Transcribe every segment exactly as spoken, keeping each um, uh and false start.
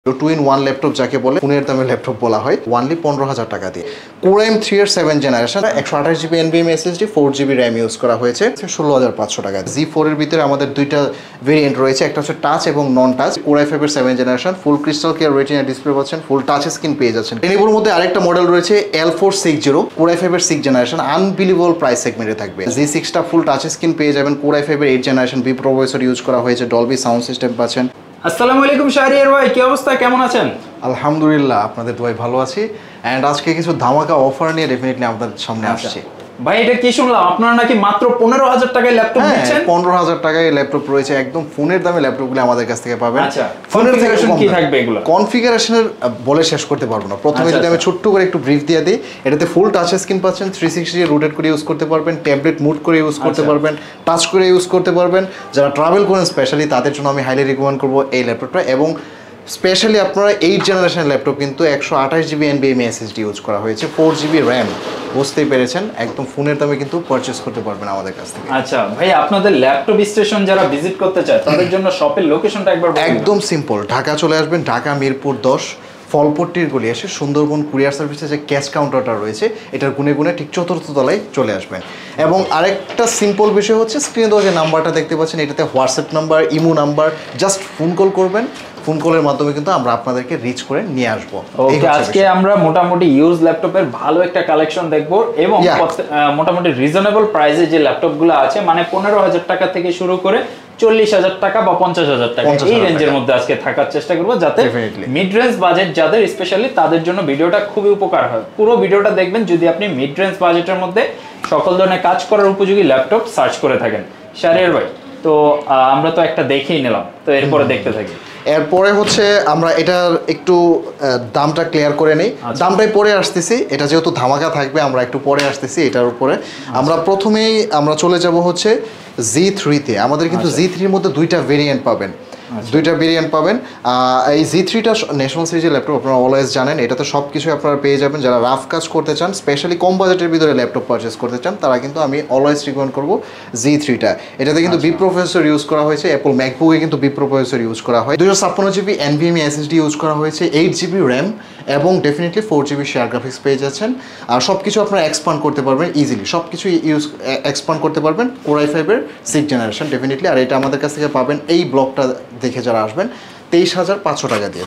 Two in one laptop যাকে বলে ফোনের দামে ল্যাপটপ বলা হয় ওয়ানলি পনেরো হাজার টাকা দিয়ে কোর আই এম থ্রি এর সেভেন জেনারেশন একশো আঠাশ GB NVMe SSD four GB RAM use করা হয়েছে ষোলো হাজার পাঁচশো টাকা। জি ফোর এর ভিতরে আমাদের দুইটা ভেরিয়েন্ট রয়েছে, একটা হচ্ছে টাচ এবং non touch. Core I five এর seven generation full crystal clear retina display পাচ্ছেন, ফুল টাচ স্ক্রিন পেয়ে যাচ্ছেন। লেনোভোর মধ্যে আরেকটা মডেল রয়েছে L four six zero core I five এর সিক্স জেনারেশন, আনবিলিভেবল প্রাইস সেগমেন্টে থাকবে। জি সিক্সটা ফুল টাচ স্ক্রিন পেয়ে যাবেন। কোর আই ফাইভ এর eight generation B processor use করা হয়েছে, ডলবি সাউন্ড সিস্টেম পাচ্ছেন। আসসালামু আলাইকুম শাহরিয়ার ভাই, কি অবস্থা, কেমন আছেন? আলহামদুলিল্লাহ, আপনাদের দোয়ায় ভালো আছি। এন্ড আজকে কিছু ধামাকা অফার নিয়ে ডেফিনেটলি আপনাদের সামনে আসছে। ভাই এটা কি শুনলাম আপনারা নাকি মাত্র পনেরো হাজার টাকায় ল্যাপটপ দিচ্ছেন? পনেরো হাজার টাকায় ল্যাপটপ রয়েছে, একদম ফোনের দামে ল্যাপটপগুলো আমাদের কাছ থেকে পাবেন। আচ্ছা, কনফিগারেশন কি থাকবে এগুলো? কনফিগারেশনের বলে শেষ করতে পারবো না। প্রথমে যদি আমি ছোট্ট করে একটু ব্রিফ দিয়ে দিই, এটাতে ফুল টাচ স্ক্রিন পাচ্ছেন, থ্রি সিক্সটি রোটেট করে ইউজ করতে পারবেন, ট্যাবলেট মুড করে ইউজ করতে পারবেন, টাচ করে ইউজ করতে পারবেন। যারা ট্রাভেল করেন স্পেশালি তাদের জন্য আমি হাইলি রিকমেন্ড করবো এই ল্যাপটপটা। এবং স্পেশালি আপনারা এইট জেনারেশন ল্যাপটপ কিন্তু একশো আঠাশ জিবি এনভিএমই এসএসডি ইউজ করা হয়েছে, ফোর জিবি র্যাম, বুঝতেই পেরেছেন একদম ফোনের দামে কিন্তু পারচেস করতে পারবেন আমাদের কাছ থেকে। আচ্ছা ভাই, আপনাদের ল্যাপটপ স্টেশন যারা ভিজিট করতে চায় তাদের জন্য শপের লোকেশনটা একবার বলুন। একদম সিম্পল, ঢাকা চলে আসবেন, ঢাকা মিরপুর দশ ফলপট্টির গলি এসে সুন্দরবন কুরিয়ার সার্ভিসে যে ক্যাশ কাউন্টারটা রয়েছে এটার গুনে গুনে ঠিক চতুর্থ তলায় চলে আসবেন। এবং আরেকটা সিম্পল বিষয় হচ্ছে স্ক্রিনে দেওয়া যে নাম্বারটা দেখতে পাচ্ছেন এটাতে WhatsApp number, Imo number, just phone call করবেন, ফোন কলের মাধ্যমে কিন্তু আমরা আপনাদেরকে রিচ করে নিয়ে আসবো। ওকে, আজকে আমরা মোটামুটি ইউজ ল্যাপটপের ভালো একটা কালেকশন দেখবো এবং মোটামুটি রিজনেবল প্রাইসে যে ল্যাপটপগুলো আছে, মানে পনেরো হাজার টাকা থেকে শুরু করে চল্লিশ হাজার টাকা বা পঞ্চাশ হাজার টাকা এই রেঞ্জের মধ্যে আজকে থাকার চেষ্টা করবো, যাতে মিড রেঞ্জ বাজেট যাদের স্পেশালি তাদের জন্য ভিডিওটা খুবই উপকার হয়। পুরো ভিডিওটা দেখবেন যদি আপনি মিড রেঞ্জ বাজেটের মধ্যে সকল ধরনের কাজ করার উপযোগী ল্যাপটপ সার্চ করে থাকেন। শাহরিয়ার ভাই, তো আমরা তো একটা দেখেই নিলাম, তো এরপরে দেখতে থাকি। এরপরে হচ্ছে আমরা এটার একটু দামটা ক্লিয়ার করে নেই, দামটাই পরে আসতেছি, এটা যেহেতু ধামাকা থাকবে আমরা একটু পরে আসতেছি এটার উপরে। আমরা প্রথমেই আমরা চলে যাব হচ্ছে জি থ্রিতে। আমাদের কিন্তু জি থ্রির মধ্যে দুইটা ভেরিয়েন্ট পাবেন, দুইটা ভেরিয়েন্ট পাবেন। এই জি থ্রিটা ন্যাশনাল সিরিজের ল্যাপটপ, আপনারা অলওয়েজ জানেন এটাতে সব কিছু আপনারা পেয়ে যাবেন। যারা রাফ কাজ করতে চান, স্পেশালি কম বাজেটের ভিতরে ল্যাপটপ পারচেস করতে চান, তারা কিন্তু আমি অলওয়েজ রিকমেন্ড করবো জি থ্রিটা। এটাতে কিন্তু বি প্রসেসর ইউজ করা হয়েছে, অ্যাপল ম্যাকবুকে কিন্তু বি প্রসেসর ইউজ করা হয়, দুশো ছাপ্পান্ন জিবি এনভিএমই এসএসডি ইউজ করা হয়েছে, এইট জিবি র্যাম এবং definitely four GB share graphics পেয়ে যাচ্ছেন। আর সব কিছু আপনারা এক্সপান্ড করতে পারবেন ইজিলি, সব কিছু ইউজ এক্সপান্ড করতে পারবেন। কোর আই ফাইভের সিক্স জেনারেশন ডেফিনেটলি। আর এটা আমাদের কাছ থেকে পাবেন এই ব্লকটা দেখে যারা আসবেন তেইশ হাজার পাঁচশো টাকা দিয়ে।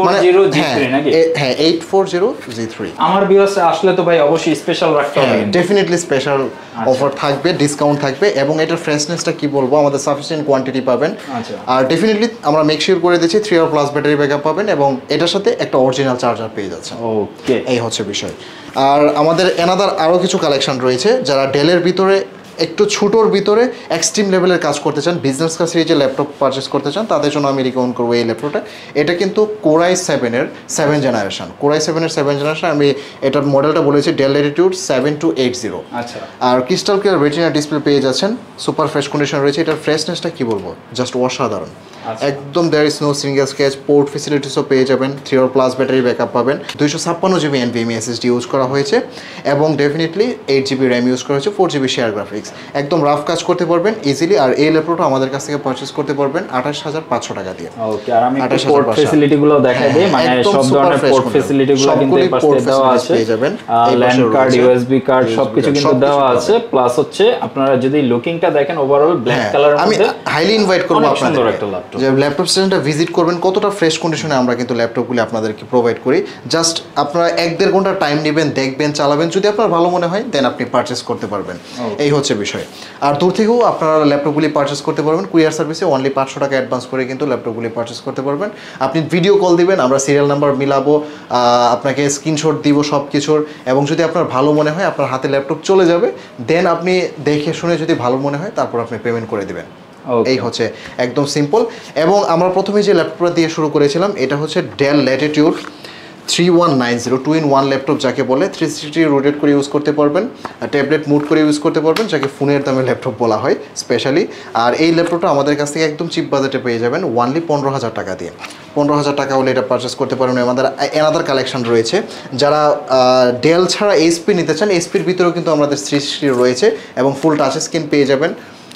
হ্যাঁ, eight four zero G three. আমার ভিউয়ার্স আসলে তো ভাই অবশ্যই স্পেশাল রাখতে হবে, ডেফিনেটলি স্পেশাল অফার থাকবে, ডিসকাউন্ট থাকবে এবং এটার ফ্রেশনেসটা কি বলবো, আমাদের সাফিসিয়েন্ট কোয়ান্টিটি পাবেন। আর ডেফিনেটলি আমরা মেক শিওর করে দিচ্ছি three hour plus battery backup পাবেন এবং এটার সাথে একটা অরিজিনাল চার্জার পেয়ে যাচ্ছেন। ওকে, এই হচ্ছে বিষয়। আর আমাদের এনাদার আরও কিছু কালেকশন রয়েছে, যারা ডেলের ভিতরে একটু ছোটোর ভিতরে এক্সট্রিম লেভেলের কাজ করতে চান, বিজনেস ক্লাস সিরিজের ল্যাপটপ পারচেস করতে চান, তাদের জন্য আমি রিকমেন্ড করবো এই ল্যাপটপটা। এটা কিন্তু কোর আই সেভেনের সেভেন জেনারেশন, কোর আই সেভেনের সেভেন জেনারেশন। আমি এটার মডেলটা বলেছি Dell Latitude seven two eight zero. আচ্ছা, আর ক্রিস্টাল ক্লিয়ার রেটিনা ডিসপ্লে পেয়ে যাচ্ছেন, সুপার ফ্রেশ কন্ডিশন রয়েছে। এটার ফ্রেশনেসটা কি বলবো, জাস্ট অসাধারণ একদম। There is no single scratch, port ফেসিলিটিসও পেয়ে যাবেন, three hour plus battery backup পাবেন, দুইশো ছাপ্পান্ন জিবি এনভিএমই এসএসডি ইউজ করা হয়েছে এবং definitely eight GB RAM use করা হয়েছে, ফোর জিবি শেয়ার গ্রাফিক্স, একদম রাফ কাজ করতে পারবেন ইজিলি। আর এই ল্যাপটপটা আমাদের কাছ থেকে পারচেস করতে পারবেন আঠাশ হাজার পাঁচশো টাকা দিয়ে। ওকে, আর আমি পোর্ট ফ্যাসিলিটিগুলো দেখাই দেই, মানে সব ধরনের পোর্ট ফ্যাসিলিটিগুলো কিন্তু এই পাশে দেওয়া আছে, পেয়ে যাবেন। ল্যান্ড কার্ড, ইউএসবি কার্ড সবকিছু কিন্তু দেওয়া আছে। প্লাস হচ্ছে আপনারা যদি লুকিংটা দেখেন ওভারঅল ব্ল্যাক কালারের মধ্যে, আমি হাইলি ইনভাইট করব আপনাদের যে ল্যাপটপ স্টেশনটা ভিজিট করবেন। কতটা ফ্রেশ কন্ডিশনে আমরা কিন্তু ল্যাপটপগুলি আপনাদেরকে প্রোভাইড করি। জাস্ট আপনারা এক দেড় ঘন্টা টাইম নেবেন, দেখবেন, চালাবেন, যদি আপনার ভালো মনে হয় দেন আপনি পারচেস করতে পারবেন। এই হচ্ছে বিষয়। আর দূর থেকেও আপনারা ল্যাপটপগুলি পারচেস করতে পারবেন কুরিয়ার সার্ভিসে, অনলি পাঁচশো টাকা অ্যাডভান্স করে কিন্তু ল্যাপটপগুলি পারচেস করতে পারবেন। আপনি ভিডিও কল দিবেন, আমরা সিরিয়াল নাম্বার মিলাবো, আপনাকে স্ক্রিনশট দিব সব কিছুর, এবং যদি আপনার ভালো মনে হয় আপনার হাতে ল্যাপটপ চলে যাবে, দেন আপনি দেখে শুনে যদি ভালো মনে হয় তারপর আপনি পেমেন্ট করে দেবেন। এই হচ্ছে একদম সিম্পল। এবং আমরা প্রথমে যে ল্যাপটপটা দিয়ে শুরু করেছিলাম এটা হচ্ছে Dell Latitude three one nine zero two in one laptop যাকে বলে, থ্রি সিক্সটি রোটেট করে ইউজ করতে পারবেন, ট্যাবলেট মুড করে ইউজ করতে পারবেন, যাকে ফোনের দামে ল্যাপটপ বলা হয় স্পেশালি। আর এই ল্যাপটপটা আমাদের কাছ থেকে একদম চিপ বাজেটে পেয়ে যাবেন ওয়ানলি পনেরো হাজার টাকা দিয়ে। পনেরো হাজার টাকা হলে এটা পারচেস করতে পারবেন। আমাদের এনাদার কালেকশন রয়েছে, যারা ডেল ছাড়া এইচপি নিতে চান, এইচপির ভিতরেও কিন্তু আমাদের থ্রি সিক্সটি রয়েছে এবং ফুল টাচ স্ক্রিন পেয়ে যাবেন,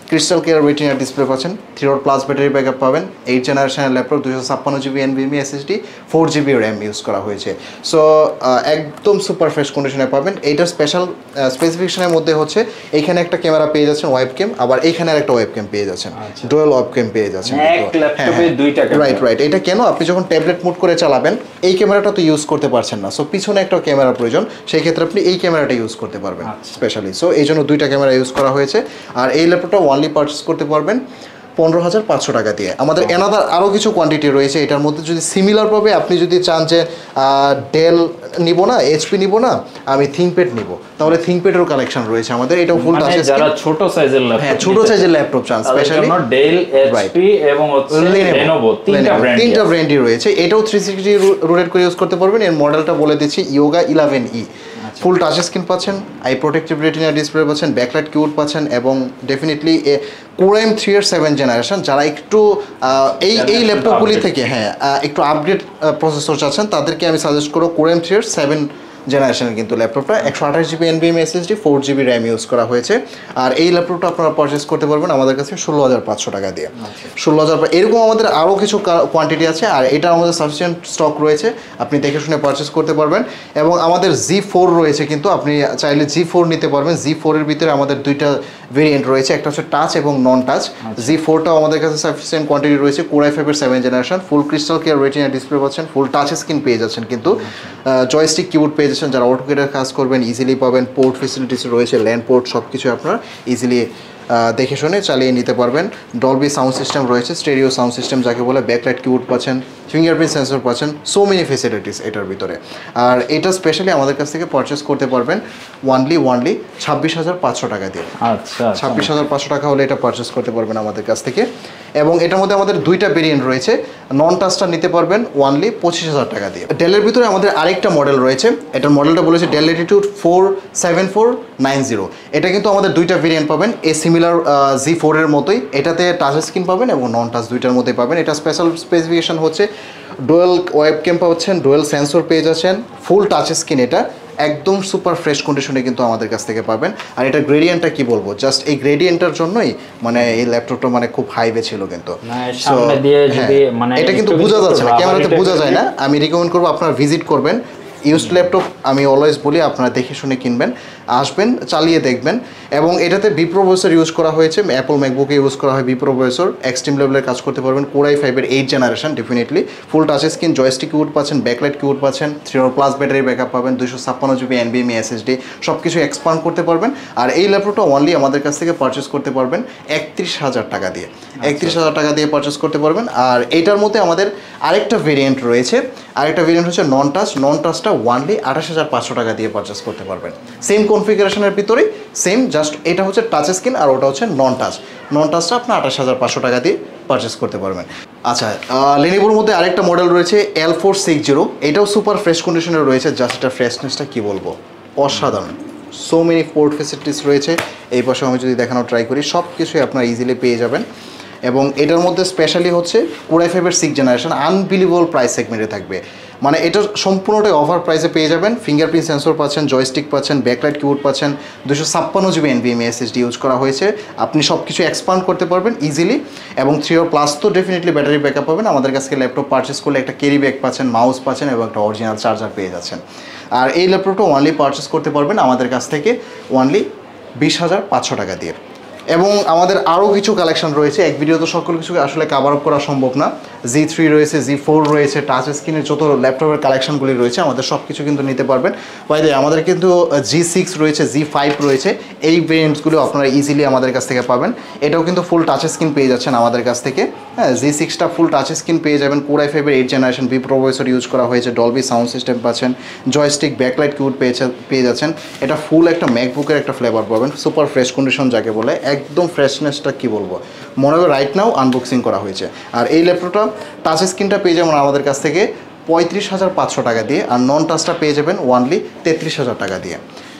ক্রিস্টাল ক্লিয়ার রেটিনা ডিসপ্লে পাচ্ছেন, three hour plus battery backup পাবেন, এইট জেনারেশনের ল্যাপটপ, দুশো ছাপ্পান্ন GB NVMe SSD, four GB RAM use করা হয়েছে। সো একদম সুপার ফ্রেশ কন্ডিশনে পাবেন। এইটার স্পেশাল স্পেসিফিকেশনের মধ্যে হচ্ছে এইখানে একটা ক্যামেরা পেয়ে যাচ্ছেন ওয়েব ক্যাম, আবার এইখানে একটা ওয়েব ক্যাম পেয়ে যাচ্ছেন, ডুয়াল ওয়েব ক্যাম পেয়ে যাচ্ছেন। রাইট রাইট এটা কেন, আপনি যখন ট্যাবলেট মুড করে চালাবেন এই ক্যামেরাটা তো ইউজ করতে পারছেন না, সো পিছনে একটা ক্যামেরা প্রয়োজন, সেই ক্ষেত্রে আপনি এই ক্যামেরাটা ইউজ করতে পারবেন স্পেশালি। সো এই জন্য দুইটা ক্যামেরা ইউজ করা হয়েছে। আর এই ল্যাপটপটা ওয়ানলি পারচেস করতে পারবেন পনেরো হাজার পাঁচশো টাকা দিয়ে। আমাদের এনাদার আরও কিছু কোয়ান্টিটি রয়েছে এটার মধ্যে, যদি সিমিলার পাবে আপনি যদি চান যে ডেল নিব না, এইচপি নিব না, আমি থিংকপ্যাড নিব, তাহলে থিংকপ্যাডেরও কালেকশন রয়েছে আমাদের। এটাও ফুল টাচ স্ক্রিন, যারা ছোট সাইজের ল্যাপটপ, হ্যাঁ ছোট সাইজের ল্যাপটপ চান স্পেশালি ডেল, এইচপি এবং হচ্ছে লেনোভো, তিনটা ব্র্যান্ড তিনটা ব্র্যান্ডই রয়েছে। এটাও থ্রি সিক্সটি রোটেট করে ইউজ করতে পারবেন। এর মডেলটা বলে দিচ্ছি Yoga eleven E. Full touch screen পাচ্ছেন, আই প্রোটেক্টিভ রেটিনা ডিসপ্লে পাচ্ছেন, ব্যাকলাইট কিবোর্ড পাচ্ছেন, এবং ডেফিনেটলি কোর এম থ্রি এর সেভেন জেনারেশন। যারা একটু এই এই ল্যাপটপগুলি থেকে হ্যাঁ একটু আপডেট প্রসেসর চাচ্ছেন তাদেরকে আমি সাজেস্ট করব কোর এম থ্রি এর সেভেন জেনারেশনের কিন্তু ল্যাপটপটা, একশো আঠাশ GB NVMe SSD, four GB RAM use করা হয়েছে। আর এই ল্যাপটপটা আপনারা পারচেস করতে পারবেন আমাদের কাছে ষোলো হাজার পাঁচশো টাকা দিয়ে। ষোলো হাজার এরকম আমাদের আরও কিছু কোয়ান্টিটি আছে, আর এটা আমাদের সাফিসিয়েন্ট স্টক রয়েছে, আপনি দেখে শুনে পারচেস করতে পারবেন। এবং আমাদের জি ফোর রয়েছে, কিন্তু আপনি চাইলে জি ফোর নিতে পারবেন। জি ফোরের ভিতরে আমাদের দুইটা ভেরিয়েন্ট রয়েছে, একটা হচ্ছে টাচ এবং নন টাচ। জি ফোরটাও আমাদের কাছে সাফিসিয়েন্ট কোয়ান্টিটি রয়েছে, কোর আই ফাইভের seven generation, full crystal clear retina display পাচ্ছেন, ফুল টাচ স্ক্রিন পেয়ে যাচ্ছেন, কিন্তু জয়স্টিক কিবোর্ড পেয়ে যাচ্ছেন। যারা অটোকেটের কাজ করবেন ইজিলি পাবেন, পোর্ট ফেসিলিটিস রয়েছে, ল্যান্ড পোর্ট সব কিছু আপনারা ইজিলি দেখে শুনে চালিয়ে নিতে পারবেন। ডলবি সাউন্ড সিস্টেম রয়েছে, স্টেরিও সাউন্ড সিস্টেম যাকে বলে, ব্যাকলাইট কিবোর্ড পাচ্ছেন, ফিঙ্গারপ্রিন্ট সেন্সর পাচ্ছেন, সো মেনি ফেসিলিটিস এটার ভিতরে। আর এটা স্পেশালি আমাদের কাছ থেকে পারচেস করতে পারবেন ওয়ানলি ওয়ানলি ছাব্বিশ হাজার পাঁচশো টাকা দিয়ে। আচ্ছা, ছাব্বিশ হাজার পাঁচশো টাকা হলে এটা পারচেস করতে পারবেন আমাদের কাছ থেকে। এবং এটার মধ্যে আমাদের দুইটা ভেরিয়েন্ট রয়েছে, নন টাচটা নিতে পারবেন ওয়ানলি পঁচিশ হাজার টাকা দিয়ে। ডেলের ভিতরে আমাদের আরেকটা মডেল রয়েছে, এটার মডেলটা বলেছে Dell Latitude four seven four nine zero. এটা কিন্তু আমাদের দুইটা ভেরিয়েন্ট পাবেন, এ সিমিলার জি ফোরের মতোই, এটাতে টাচ স্ক্রিন পাবেন এবং নন টাচ দুইটার মধ্যেই পাবেন। এটা স্পেশাল স্পেসিফিকেশন হচ্ছে ডুয়েল ওয়েব ক্যাম পাচ্ছেন, ডুয়েল সেন্সর পেয়ে যাচ্ছেন, ফুল টাচ স্ক্রিন, এটা একদম সুপার ফ্রেশ কন্ডিশনে কিন্তু আমাদের কাছ থেকে পাবেন। আর এটা গ্রেডিয়েন্টটা কি বলবো, জাস্ট এই গ্রেডিয়েন্টটার জন্যই মানে এই ল্যাপটপটা মানে খুব হাইবে ছিল, কিন্তু এটা কিন্তু বোঝা যাচ্ছে না, ক্যামেরাতে বোঝা যায় না। আমি রিকমেন্ড করবো আপনারা ভিজিট করবেন। ইউজড ল্যাপটপ আমি অলওয়েজ বলি আপনারা দেখে শুনে কিনবেন, আসবেন, চালিয়ে দেখবেন। এবং এটাতে বি প্রসেসর ইউজ করা হয়েছে, অ্যাপল ম্যাকবুকে ইউজ করা হয় বি প্রসেসর, এক্সট্রিম লেভেলের কাজ করতে পারবেন। কোর আই ফাইভের eight generation, definitely full touch screen, joystick keyboard পাচ্ছেন, ব্যাকলাইট কিবোর্ড পাচ্ছেন, three hour plus battery backup পাবেন, দুশো ছাপ্পান্ন জিবি এনভিএমই এসএসডি, সব কিছু এক্সপান্ড করতে পারবেন। আর এই ল্যাপটপটা অনলি আমাদের কাছ থেকে পারচেস করতে পারবেন একত্রিশ হাজার টাকা দিয়ে, একত্রিশ হাজার টাকা দিয়ে পারচেস করতে পারবেন। আর এইটার মধ্যে আমাদের আরেকটা ভেরিয়েন্ট রয়েছে, আরেকটা ভেরিয়েন্ট হচ্ছে নন টাচ। নন টাচটা ওয়ানলি আঠাশ হাজার পাঁচশো টাকা দিয়ে পারচেস করতে পারবেন, সেম কনফিগারেশনের ভিতরেই সেম, জাস্ট এটা হচ্ছে টাচ স্ক্রিন আর ওটা হচ্ছে নন টাচ। নন টাচটা আপনার আঠাশ হাজার পাঁচশো টাকা দিয়ে পারচেস করতে পারবেন। আচ্ছা, লেনোভোর মধ্যে আরেকটা মডেল রয়েছে এল ফোর সিক্স জিরো, এটাও সুপার ফ্রেশ কন্ডিশনে রয়েছে, জাস্ট এটা ফ্রেশনেসটা কী বলবো, অসাধারণ। সো মেনি পোর্ট ফেসিলিটিস রয়েছে। এই পাশে আমি যদি দেখানো ট্রাই করি, সব কিছুই আপনারা ইজিলি পেয়ে যাবেন। এবং এটার মধ্যে স্পেশালি হচ্ছে কোর আই ফাইভের সিক্স জেনারেশন, আনবিলিভেবল প্রাইস সেগমেন্টে থাকবে, মানে এটার সম্পূর্ণটাই অফার প্রাইসে পেয়ে যাবেন। ফিঙ্গারপ্রিন্ট সেন্সর পাচ্ছেন, জয়স্টিক পাচ্ছেন, ব্যাকলাইট কিবোর্ড পাচ্ছেন, দুশো ছাপ্পান্ন জিবি এনভিএমই এসএসডি ইউজ করা হয়েছে, আপনি সব কিছু এক্সপান্ড করতে পারবেন ইজিলি। এবং থ্রি আওয়ার প্লাস তো ডেফিনেটলি ব্যাটারি ব্যাকআপ পাবেন। আমাদের কাছে ল্যাপটপ পারচেস করলে একটা ক্যারি ব্যাগ পাচ্ছেন, মাউস পাচ্ছেন এবং একটা অরিজিনাল চার্জার পেয়ে যাচ্ছেন। আর এই ল্যাপটপটা ওয়ানলি পারচেস করতে পারবেন আমাদের কাছ থেকে ওয়ানলি বিশ হাজার পাঁচশো টাকা দিয়ে। এবং আমাদের আরও কিছু কালেকশন রয়েছে, এক ভিডিও তো সকল কিছু আসলে কাভার আপ করা সম্ভব না। জি থ্রি রয়েছে, জি ফোর রয়েছে, টাচ স্ক্রিনের যত ল্যাপটপের কালেকশনগুলি রয়েছে আমাদের সব কিছু কিন্তু নিতে পারবেন। বাই দ্য আমাদের কিন্তু জি সিক্স রয়েছে, জি ফাইভ রয়েছে, এই ভেরিয়েন্টসগুলো আপনারা ইজিলি আমাদের কাছ থেকে পাবেন। এটাও কিন্তু ফুল টাচ স্ক্রিন পেয়ে যাচ্ছেন আমাদের কাছ থেকে। হ্যাঁ, জি সিক্সটা ফুল টাচ স্ক্রিন পেয়ে যাবেন, কোর আই ফাইভের eight generation, B processor use করা হয়েছে, ডলবি সাউন্ড সিস্টেম পাচ্ছেন, জয়স্টিক, ব্যাকলাইট কিবোর্ড পেয়েছে পেয়ে যাচ্ছেন। এটা ফুল একটা ম্যাকবুকের একটা ফ্লেভার পাবেন, সুপার ফ্রেশ কন্ডিশন যাকে বলে, একদম ফ্রেশনেসটা কী বলবো, মনে হয় রাইট নাও আনবক্সিং করা হয়েছে। আর এই ল্যাপটপটা টাচ স্ক্রিনটা পেয়ে যাবেন আমাদের কাছ থেকে পঁয়ত্রিশ হাজার পাঁচশো টাকা দিয়ে, আর নন টাচটা পেয়ে যাবেন ওয়ানলি তেত্রিশ হাজার টাকা দিয়ে।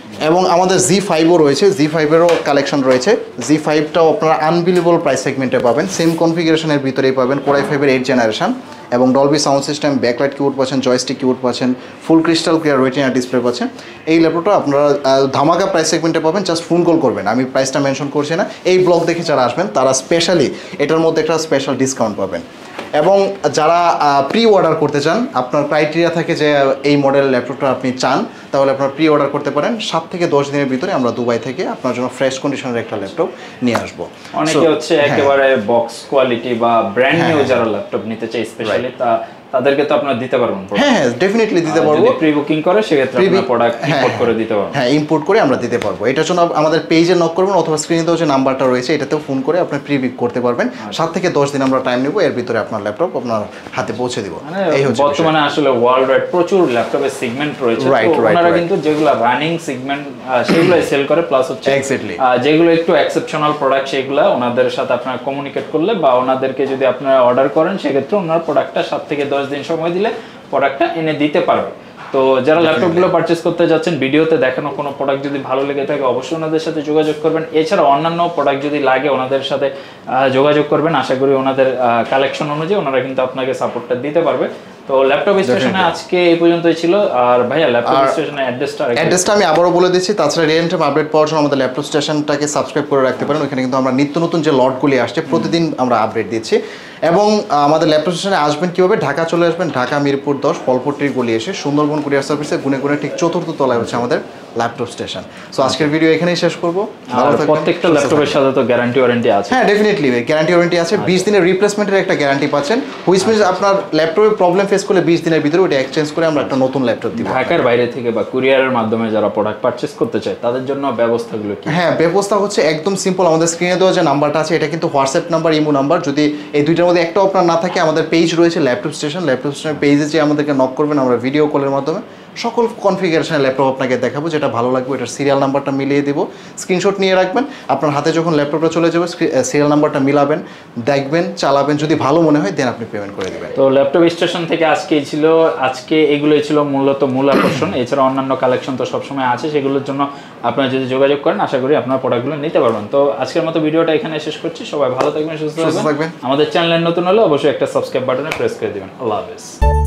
এবং আমাদের জি ফাইভও রয়েছে, জি ফাইভেরও কালেকশন রয়েছে। জি ফাইভটাও আপনারা আনবিলিভেবল প্রাইস সেগমেন্টে পাবেন, সেম কনফিগারেশনের ভিতরেই পাবেন, কোর আই ফাইভের এইট জেনারেশন এবং Dolby sound system, backlight keyboard পাচ্ছেন, জয়স্টিক কিবোর্ড পাচ্ছেন, full crystal clear retina display পাচ্ছেন। এই ল্যাপটপটা আপনারা ধামাকা প্রাইস সেগমেন্টে পাবেন, জাস্ট ফোন কল করবেন, আমি প্রাইসটা মেনশন করছি না। এই ব্লগ দেখে যারা আসবেন তারা স্পেশালি এটার মধ্যে একটা স্পেশাল ডিসকাউন্ট পাবেন। এবং যারা প্রি অর্ডার করতে চান, আপনার ক্রাইটেরিয়া থাকে যে এই মডেল ল্যাপটপটা আপনি চান, তাহলে আপনারা প্রি অর্ডার করতে পারেন। সাত থেকে দশ দিনের ভিতরে আমরা দুবাই থেকে আপনার জন্য ফ্রেশ কন্ডিশনের একটা ল্যাপটপ নিয়ে আসবো। অনেকে হচ্ছে একেবারে বক্স কোয়ালিটি বা ব্র্যান্ড নিউ যারা ল্যাপটপ নিতে চাই স্পেশালি, তা তাদেরকে তো আপনারা দিতে পারবেন। হ্যাঁ হ্যাঁ ডেফিনেটলি দিতে পারবো। যদি প্রি বুকিং করে সেক্ষেত্রে আপনারা প্রোডাক্ট ইম্পোর্ট করে দিতে পারবেন। হ্যাঁ ইম্পোর্ট করে আমরা দিতে পারবো। এটার জন্য আমাদের পেজে নক করবেন অথবা স্ক্রিনে দেওয়া যে নাম্বারটা রয়েছে এটাতেও ফোন করে আপনি প্রি বুক করতে পারবেন। সাত থেকে দশ দিন আমরা টাইম নেব, এর ভিতরে আপনার ল্যাপটপ আপনার হাতে পৌঁছে দিব। এই হচ্ছে বর্তমানে আসলে ওয়ার্ল্ড ওয়াইড প্রচুর ল্যাপটপের সেগমেন্ট রয়েছে, ওনারা কিন্তু যেগুলো রানিং সেগমেন্ট সেগুলোই সেল করে, প্লাস হচ্ছে এক্স্যাক্টলি যেগুলো একটু এক্সেপশনাল প্রোডাক্ট সেগুলো ওনাদের সাথে আপনারা কমিউনিকেট করলে বা ওনাদেরকে যদি আপনারা অর্ডার করেন সেক্ষেত্রে ওনার প্রোডাক্টটা সাত থেকে দশ দিন সময় দিলে প্রোডাক্টটা এনে দিতে পারবে। তো যারা ল্যাপটপগুলো পারচেজ করতে যাচ্ছেন, ভিডিওতে দেখানো কোনো প্রোডাক্ট যদি ভালো লেগে থাকে অবশ্যই ওনাদের সাথে যোগাযোগ করবেন। এছাড়া অন্যান্য প্রোডাক্ট যদি লাগে ওনাদের সাথে যোগাযোগ করবেন, আশা করি ওনাদের কালেকশন অনুযায়ী ওনারা কিন্তু আপনাকে সাপোর্টটা দিতে পারবে। তো ল্যাপটপ স্টেশনে আজকে এই পর্যন্তই ছিল। আর ভাইয়া ল্যাপটপ স্টেশনের অ্যাড্রেসটা অ্যাড্রেসটা আমি আবারও বলে দিচ্ছি। তাছাড়া রিয়েল টাইম আপডেট পাওয়ার জন্য আমাদের ল্যাপটপ স্টেশনটাকে সাবস্ক্রাইব করে রাখতে পারেন। ওখানে কিন্তু আমরা নিত্য নতুন যে লটগুলি আসছে প্রতিদিন আমরা আপডেট দিচ্ছি। এবং আমাদের ল্যাপটপ স্টেশনে আসবেন কীভাবে, ঢাকা চলে আসবেন, ঢাকা মিরপুর দশ ফলপট্টির গলি এসে সুন্দরবন কুরিয়ার সার্ভিসে গুনে গুনে ঠিক চতুর্থ তলায় হচ্ছে আমাদের ল্যাপটপ স্টেশন। সো আজকের ভিডিও এখানেই শেষ করবো। প্রত্যেকটা ল্যাপটপের সাথে তো গ্যারান্টি ওয়ারেন্টি আছে। হ্যাঁ ডেফিনেটলি গ্যারান্টি ওয়ারেন্টি আছে। বিশ দিনের রিপ্লেসমেন্টের একটা গ্যারান্টি পাচ্ছেন, হুইচ মিনস আপনার ল্যাপটপে প্রবলেম ফেস করলে বিশ দিনের ভিতরে ওটা এক্সচেঞ্জ করে আমরা একটা নতুন ল্যাপটপ দিব। ঢাকার বাইরে থেকে বা কুরিয়ারের মাধ্যমে যারা প্রোডাক্ট পারচেজ করতে চায় তাদের জন্য ব্যবস্থাগুলো কি? হ্যাঁ ব্যবস্থা হচ্ছে একদম সিম্পল। আমাদের স্ক্রিনে দেওয়া যে নাম্বারটা আছে এটা কিন্তু হোয়াটসঅ্যাপ নাম্বার, ইমো নাম্বার। যদি এই দুইটার মধ্যে একটা আপনার না থাকে, আমাদের পেজ রয়েছে ল্যাপটপ স্টেশন। ল্যাপটপ স্টেশনের পেজে যে আমাদেরকে নক করবেন, আমরা ভিডিও কলের মাধ্যমে সকল কনফিগারেশনের ল্যাপটপ আপনাকে দেখাবো, যেটা ভালো লাগবে এটার সিরিয়াল নাম্বারটা মিলিয়ে দিব, স্ক্রিনশট নিয়ে রাখবেন। আপনার হাতে যখন ল্যাপটপটা চলে যাবে সিরিয়াল নাম্বারটা মিলাবেন, দেখবেন, চালাবেন, যদি ভালো মনে হয় দেন আপনি পেমেন্ট করে দেবেন। তো ল্যাপটপ স্টেশন থেকে আজকেই ছিল আজকে এগুলোই ছিল মূলত মূল আকর্ষণ। এছাড়া অন্যান্য কালেকশন তো সবসময় আছে, সেগুলোর জন্য আপনারা যদি যোগাযোগ করেন আশা করি আপনার প্রোডাক্টগুলো নিতে পারবেন। তো আজকের মতো ভিডিওটা এখানে শেষ করছি। সবাই ভালো থাকবেন, সুস্থ থাকবেন। আমাদের চ্যানেলে নতুন হলে অবশ্যই একটা সাবস্ক্রাইব বাটনে প্রেস করে দিবেন। আল্লাহ হাফেজ।